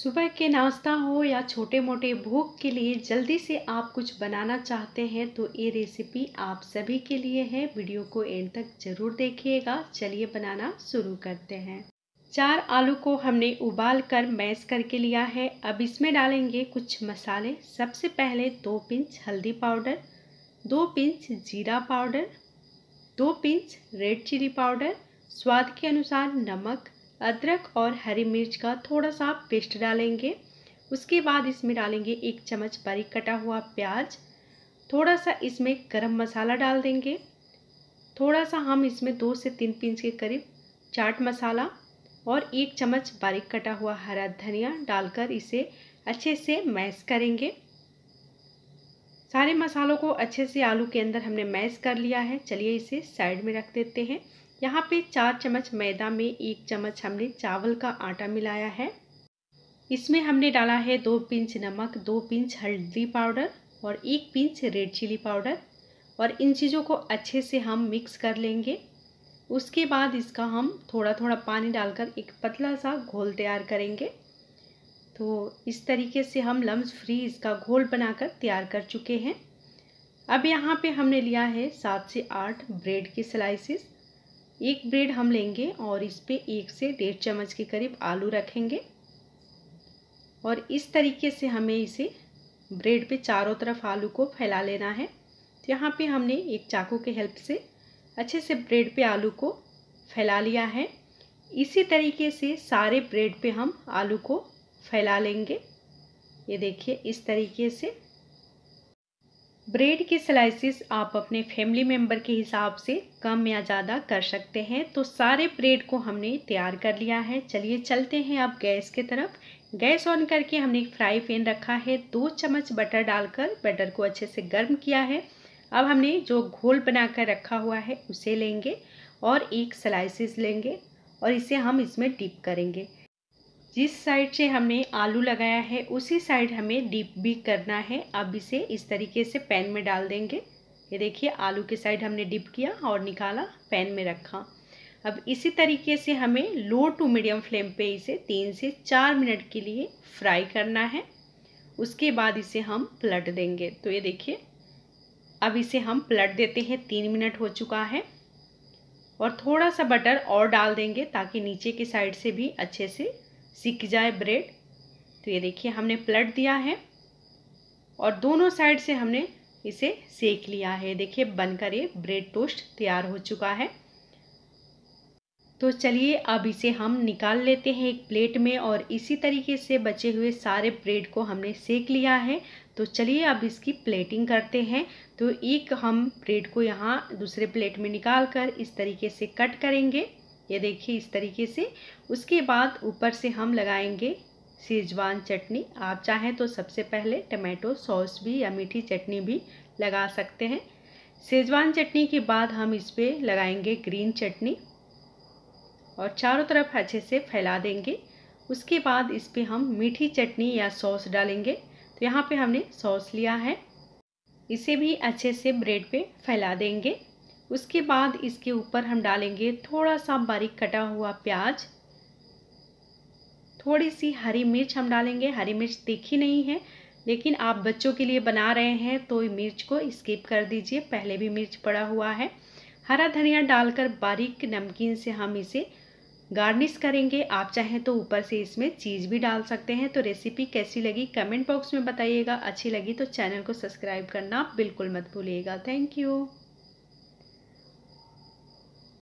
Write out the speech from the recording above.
सुबह के नाश्ता हो या छोटे मोटे भूख के लिए जल्दी से आप कुछ बनाना चाहते हैं तो ये रेसिपी आप सभी के लिए है। वीडियो को एंड तक ज़रूर देखिएगा। चलिए बनाना शुरू करते हैं। 4 आलू को हमने उबाल कर मैश करके लिया है। अब इसमें डालेंगे कुछ मसाले। सबसे पहले 2 पिंच हल्दी पाउडर, 2 पिंच जीरा powder, 2 pinch red chilli powder, स्वाद के अनुसार नमक, अदरक और हरी मिर्च का थोड़ा सा पेस्ट डालेंगे। उसके बाद इसमें डालेंगे 1 चम्मच बारीक कटा हुआ प्याज, थोड़ा सा इसमें गरम मसाला डाल देंगे, थोड़ा सा हम इसमें 2 से 3 पिंच के करीब चाट मसाला और 1 चम्मच बारीक कटा हुआ हरा धनिया डालकर इसे अच्छे से मैश करेंगे। सारे मसालों को अच्छे से आलू के अंदर हमने मैश कर लिया है। चलिए इसे साइड में रख देते हैं। यहाँ पे 4 चम्मच मैदा में 1 चम्मच हमने चावल का आटा मिलाया है। इसमें हमने डाला है 2 पिंच नमक, 2 पिंच हल्दी पाउडर और 1 पिंच रेड चिली पाउडर और इन चीज़ों को अच्छे से हम मिक्स कर लेंगे। उसके बाद इसका हम थोड़ा थोड़ा पानी डालकर एक पतला सा घोल तैयार करेंगे। तो इस तरीके से हम लम्स फ्री इसका घोल बनाकर तैयार कर चुके हैं। अब यहाँ पे हमने लिया है 7 से 8 ब्रेड के स्लाइसेस। एक ब्रेड हम लेंगे और इस पे 1 से 1.5 चम्मच के करीब आलू रखेंगे और इस तरीके से हमें इसे ब्रेड पे चारों तरफ आलू को फैला लेना है। तो यहाँ पे हमने एक चाकू के हेल्प से अच्छे से ब्रेड पे आलू को फैला लिया है। इसी तरीके से सारे ब्रेड पे हम आलू को फैला लेंगे। ये देखिए इस तरीके से। ब्रेड के स्लाइसेस आप अपने फैमिली मेम्बर के हिसाब से कम या ज़्यादा कर सकते हैं। तो सारे ब्रेड को हमने तैयार कर लिया है। चलिए चलते हैं अब गैस की तरफ। गैस ऑन करके हमने एक फ्राई पैन रखा है। 2 चम्मच बटर डालकर बटर को अच्छे से गर्म किया है। अब हमने जो घोल बना कर रखा हुआ है उसे लेंगे और एक स्लाइसेस लेंगे और इसे हम इसमें डिप करेंगे। जिस साइड से हमने आलू लगाया है उसी साइड हमें डिप भी करना है। अब इसे इस तरीके से पैन में डाल देंगे। ये देखिए आलू के साइड हमने डिप किया और निकाला, पैन में रखा। अब इसी तरीके से हमें लो टू मीडियम फ्लेम पे इसे 3 से 4 मिनट के लिए फ्राई करना है। उसके बाद इसे हम पलट देंगे। तो ये देखिए अब इसे हम पलट देते हैं। 3 मिनट हो चुका है और थोड़ा सा बटर और डाल देंगे ताकि नीचे की साइड से भी अच्छे से सिक जाए ब्रेड। तो ये देखिए हमने पलट दिया है और दोनों साइड से हमने इसे सेक लिया है। देखिए बनकर ये ब्रेड टोस्ट तैयार हो चुका है। तो चलिए अब इसे हम निकाल लेते हैं एक प्लेट में और इसी तरीके से बचे हुए सारे ब्रेड को हमने सेक लिया है। तो चलिए अब इसकी प्लेटिंग करते हैं। तो एक हम ब्रेड को यहाँ दूसरे प्लेट में निकाल कर इस तरीके से कट करेंगे। ये देखिए इस तरीके से। उसके बाद ऊपर से हम लगाएंगे शेजवान चटनी। आप चाहें तो सबसे पहले टमाटो सॉस भी या मीठी चटनी भी लगा सकते हैं। शेजवान चटनी के बाद हम इस पर लगाएंगे ग्रीन चटनी और चारों तरफ अच्छे से फैला देंगे। उसके बाद इस पर हम मीठी चटनी या सॉस डालेंगे। तो यहाँ पे हमने सॉस लिया है, इसे भी अच्छे से ब्रेड पे फैला देंगे। उसके बाद इसके ऊपर हम डालेंगे थोड़ा सा बारीक कटा हुआ प्याज, थोड़ी सी हरी मिर्च हम डालेंगे। हरी मिर्च तीखी नहीं है लेकिन आप बच्चों के लिए बना रहे हैं तो मिर्च को स्किप कर दीजिए, पहले भी मिर्च पड़ा हुआ है। हरा धनिया डालकर बारीक नमकीन से हम इसे गार्निश करेंगे। आप चाहें तो ऊपर से इसमें चीज़ भी डाल सकते हैं। तो रेसिपी कैसी लगी कमेंट बॉक्स में बताइएगा। अच्छी लगी तो चैनल को सब्सक्राइब करना बिल्कुल मत भूलिएगा। Thank you.